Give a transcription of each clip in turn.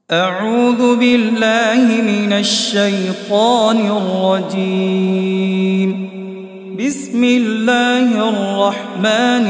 أعوذ بالله من الشيطان الرجيم. بسم الله الرحمن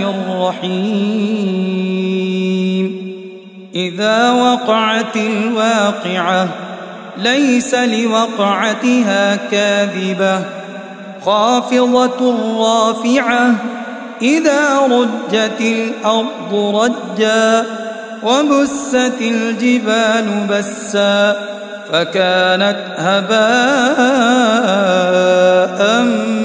الرحيم. إذا وقعت الواقعة ليس لوقعتها كاذبة خافضة رافعة إذا رجت الأرض رجا وبست الجبال بسا فكانت هباء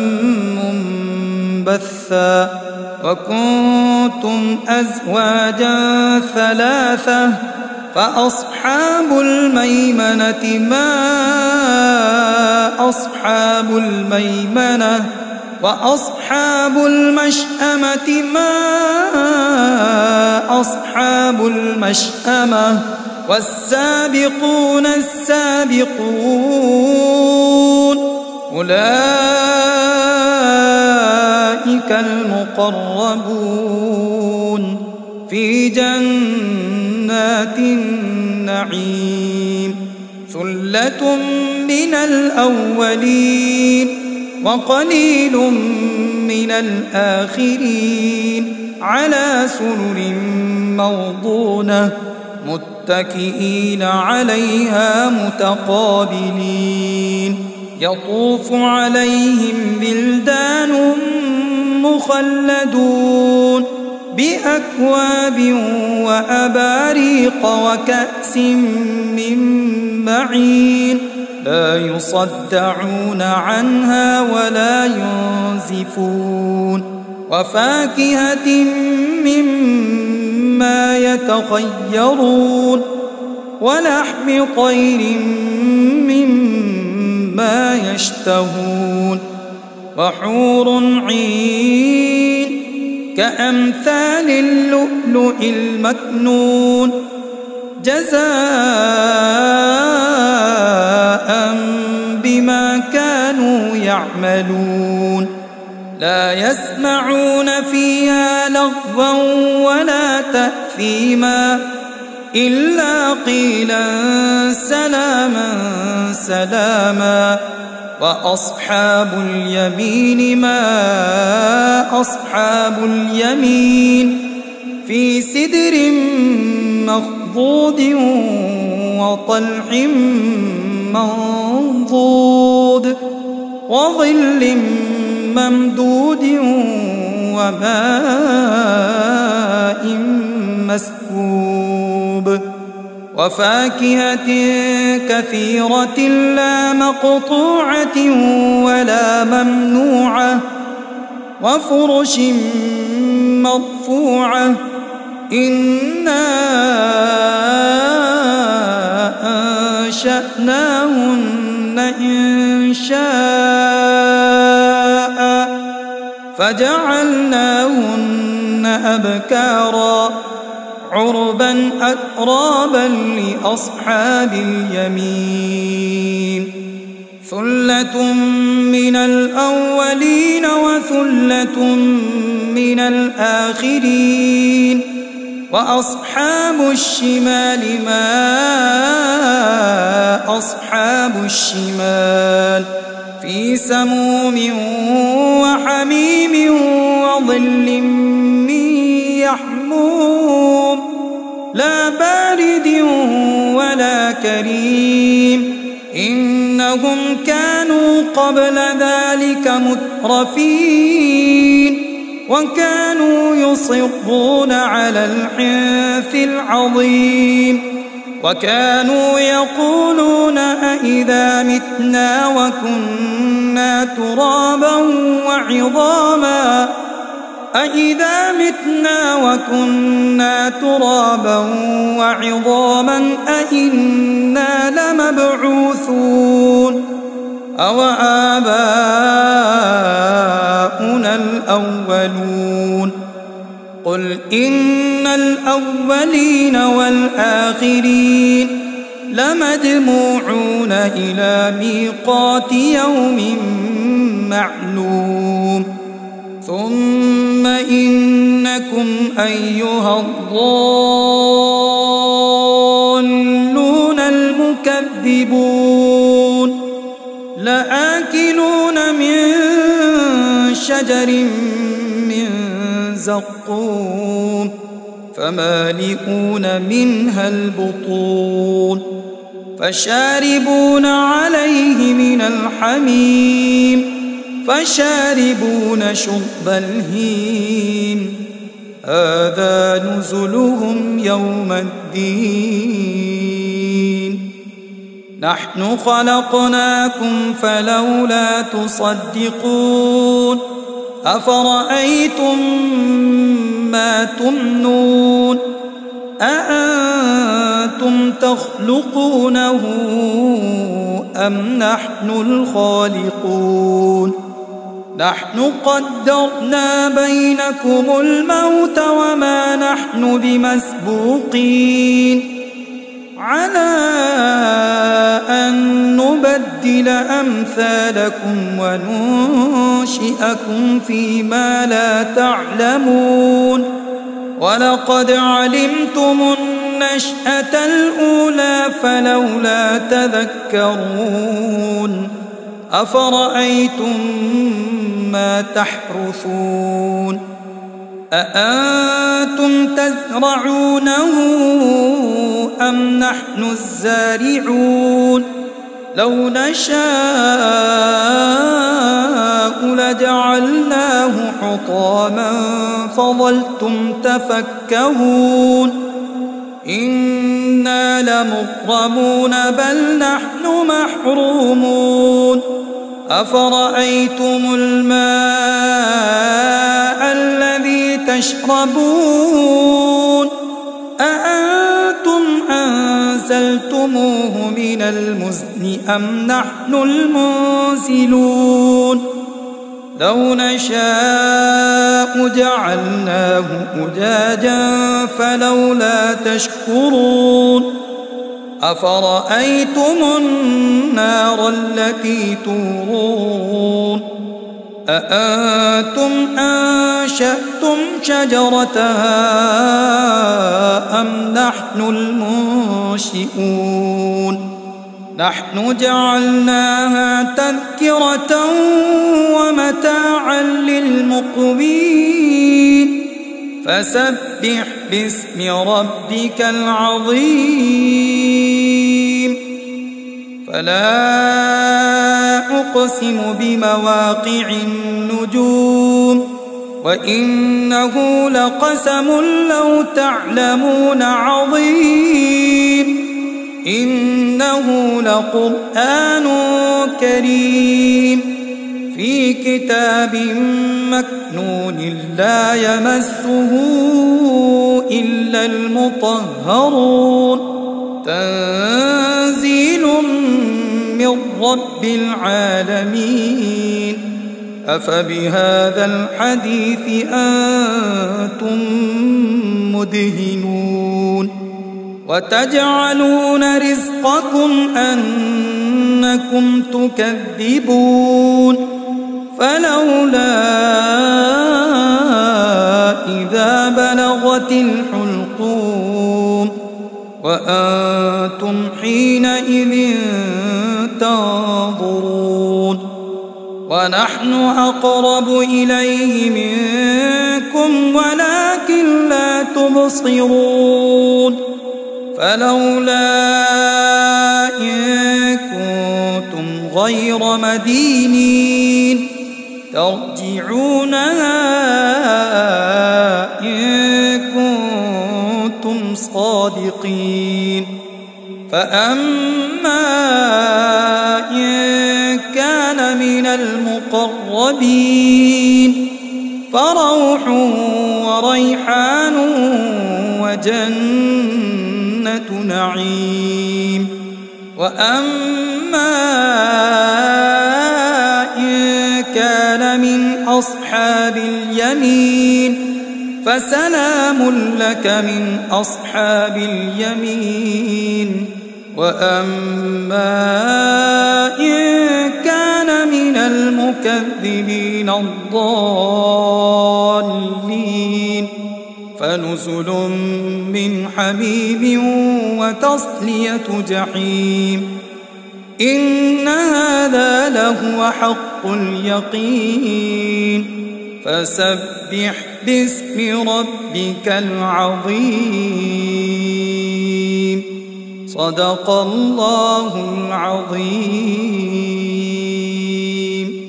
منبثا وكنتم أزواجا ثلاثة فأصحاب الميمنة ما أصحاب الميمنة وأصحاب المشأمة ما أصحاب المشأمة والسابقون السابقون أولئك المقربون في جنات النعيم ثلة من الأولين وقليل من الآخرين على سرر موضونة متكئين عليها متقابلين يطوف عليهم بلدان مخلدون بأكواب وأباريق وكأس من معين لا يصدعون عنها ولا ينزفون وفاكهة مما يتخيرون ولحم طير مما يشتهون وحور عين كأمثال اللؤلؤ المكنون جزاء بما كانوا يعملون لا يسمعون فيها لغوا ولا تأثيما إلا قيلا سلاما سلاما وأصحاب اليمين ما أصحاب اليمين في سدر مخضود وطلح منضود وظل ممدود وماء مسكوب وفاكهة كثيرة لا مقطوعة ولا ممنوعة وفرش مرفوعة إنا أنشأناهن إنشاء فجعلناهن أبكارا عربا أترابا لأصحاب اليمين ثلة من الأولين وثلة من الآخرين وأصحاب الشمال ما أصحاب الشمال في سموم وحميم وظل من يحموم لا بارد ولا كريم إنهم كانوا قبل ذلك مترفين وكانوا يصرون على الحنث العظيم وكانوا يقولون أإذا متنا وكنا ترابا وعظاما أإذا متنا وكنا ترابا وعظاما أإنا لمبعوثون أو آباؤنا الأولون قل إن الأولين والآخرين لمجموعون إلى ميقات يوم معلوم ثم إنكم أيها الضالون تكذبون لآكلون من شجر من زقوم فمالئون منها البطون فشاربون عليه من الحميم فشاربون شرب الهيم هذا نزلهم يوم الدين نحن خلقناكم فلولا تصدقون أفرأيتم ما تمنون أأنتم تخلقونه أم نحن الخالقون نحن قدرنا بينكم الموت وما نحن بمسبوقين على أن نبدل أمثالكم وننشئكم فيما لا تعلمون ولقد علمتم النشأة الأولى فلولا تذكرون أفرأيتم ما تحرثون أأنتم تزرعونه أم نحن الزارعون لو نشاء لجعلناه حطاما فظلتم تفكهون إنا لمغرمون بل نحن محرومون أفرأيتم الماء الذي تشربون أأنتم أنزلتموه من المزن أم نحن المنزلون لو نشاء جعلناه أجاجا فلولا تشكرون أفرأيتم النار التي تورون أأنتم أنشأتم شجرتها أم نحن المنشئون نحن جعلناها تذكرة ومتاعا للمقوين فسبح باسم ربك العظيم فلا أقسم بمواقع النجوم وإنه لقسم لو تعلمون عظيم إنه لقرآن كريم في كتاب مكنون لا يمسه إلا المطهرون تنزيل من رب العالمين أفبهذا الحديث أنتم مدهنون وتجعلون رزقكم أنكم تكذبون فلولا إذا بلغت الحلقوم وأنتم حينئذ تنظرون ونحن أقرب إليه منكم ولكن لا تبصرون فلولا إن كنتم غير مدينين ترجعونها إن كنتم صادقين فأما إن كان من المقربين فروح وريحان وجنة نعيم وأما إن كان من أصحاب اليمين فسلام لك من أصحاب اليمين وأما إن كان من المكذبين الضالين فنزل من حميم وتصلية جحيم إن هذا لهو حق اليقين فسبح باسم ربك العظيم صدق الله العظيم.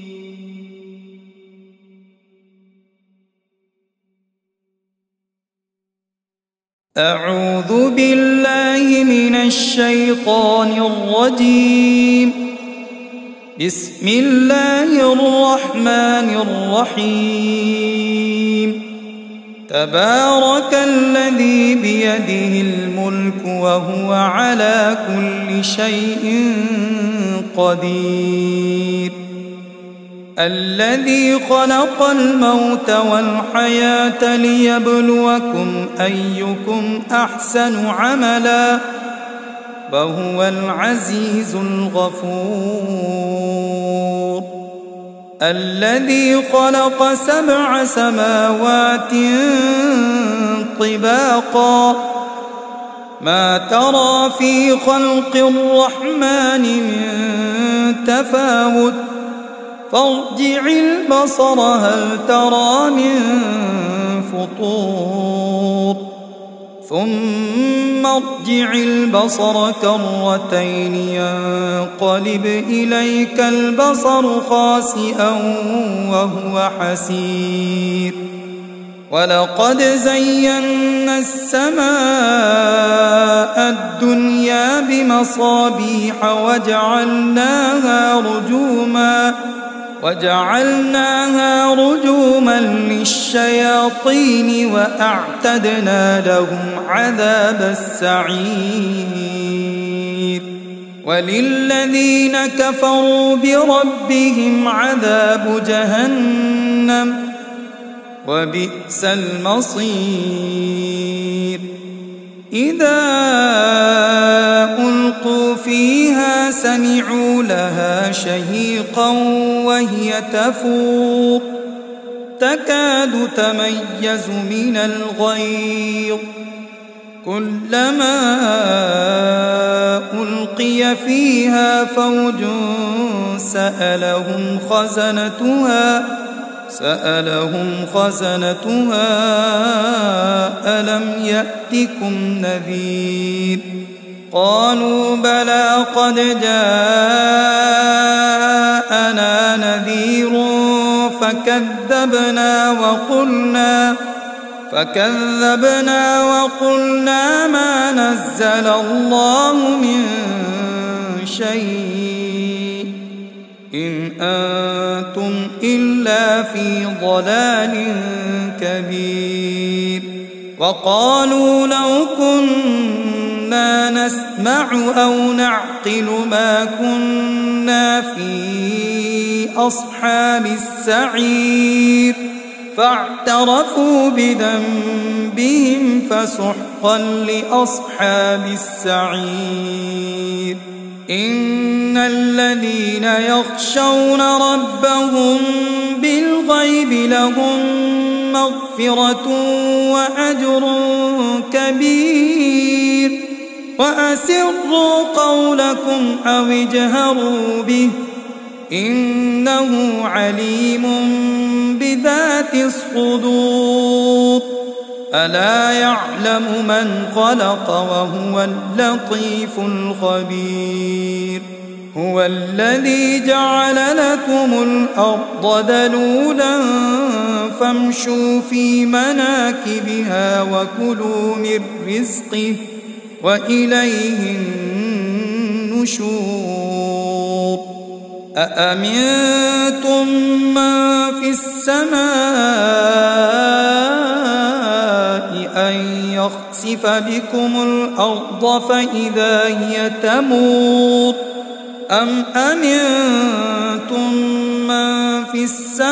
أعوذ بالله من الشيطان الرجيم. بسم الله الرحمن الرحيم. تبارك الذي بيده الملك وهو على كل شيء قدير الذي خلق الموت والحياة ليبلوكم أيكم أحسن عملا وهو العزيز الغفور الذي خلق 7 سماوات طباقا ما ترى في خلق الرحمن من تفاوت فارجع البصر هل ترى من فطور ثم ارجع البصر كرتين ينقلب إليك البصر خاسئا وهو حسير ولقد زينا السماء الدنيا بمصابيح وجعلناها رجوما للشياطين وأعتدنا لهم عذاب السعير وللذين كفروا بربهم عذاب جهنم وبئس المصير إذا ألقوا فيها سمعوا لها شهيقا وهي تفور تكاد تميز من الغيظ كلما ألقي فيها فوج سألهم خزنتها ألم يأتكم نذير قالوا بلى قد جاءنا نذير فكذبنا وقلنا ما نزل الله من شيء إن أنتم إلا في ضلال كبير وقالوا لو كنا نسمع أو نعقل ما كنا في أصحاب السعير فاعترفوا بذنبهم فسحقا لأصحاب السعير إن الذين يخشون ربهم بالغيب لهم مغفرة وأجر كبير وأسروا قولكم أو اجهروا به إنه عليم بذات الصدور ألا يعلم من خلق وهو اللطيف الخبير هو الذي جعل لكم الأرض ذلولا فامشوا في مناكبها وكلوا من رزقه وإليه النشور أأمنتم من في السماء أن يخسف بكم الأرض فإذا هي تمور أم أمنتم من في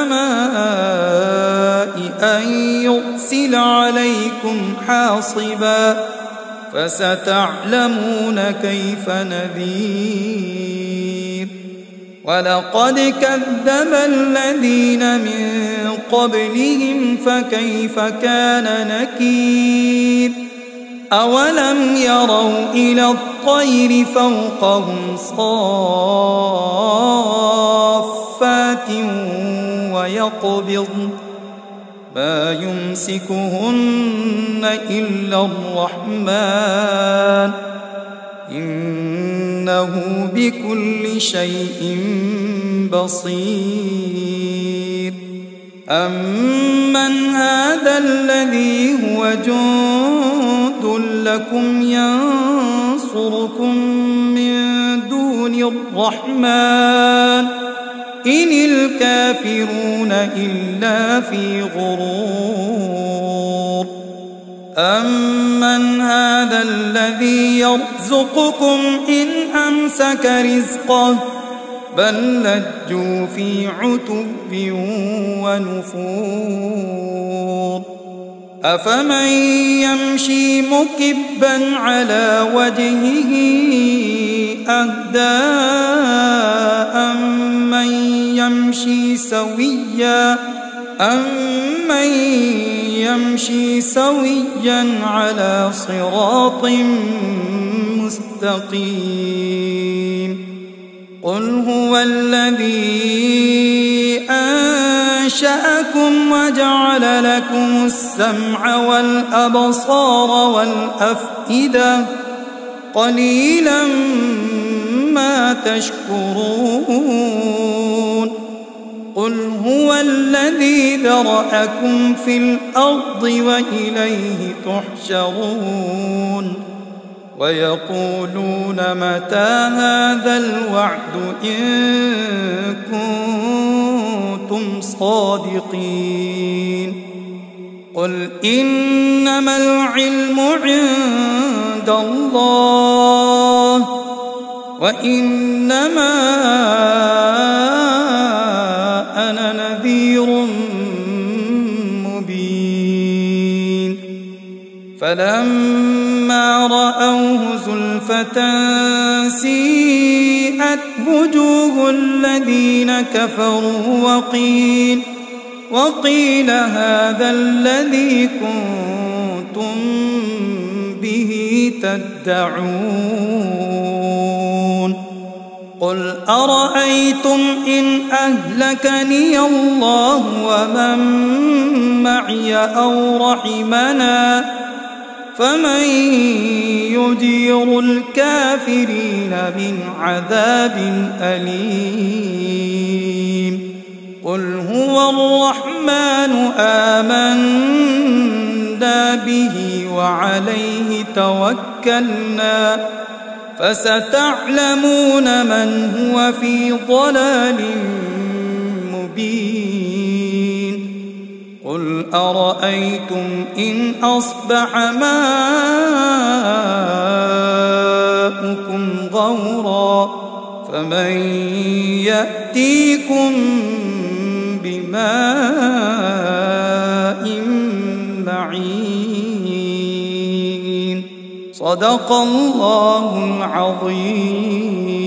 السماء أن يرسل عليكم حاصبا فستعلمون كيف نذير ولقد كذب الذين من قبلهم فكيف كان نكير أولم يروا إلى الطير فوقهم صافات ويقبضن ما يمسكهن إلا الرحمن إنه بكل شيء بصير أمن هذا الذي هو جند لكم ينصركم من دون الرحمن إن الكافرون إلا في غرور أمن هذا الذي يرزقكم إن أمسك رزقه بل لجوا في عتب ونفور أفمن يمشي مكبا على وجهه أهدى أمن يمشي سويا على صراط مستقيم قل هو الذي أنشأكم وجعل لكم السمع والأبصار والأفئدة قليلا ما تشكرون قل هو الذي ذرأكم في الأرض وإليه تحشرون ويقولون متى هذا الوعد إن كنتم صادقين قل إنما العلم عند الله وإنما أنا نذير مبين فلما رأوه زلفة سيئت وجوه الذين كفروا وقيل هذا الذي كنتم به تدعون قل أرأيتم إن أهلكني الله ومن معي أو رحمنا فمن يجير الكافرين من عذاب أليم قل هو الرحمن آمنا به وعليه توكلنا فستعلمون من هو في ضلال مبين قل أرأيتم إن أصبح ماؤكم غورا فمن يأتيكم بماء معين صدق الله العظيم.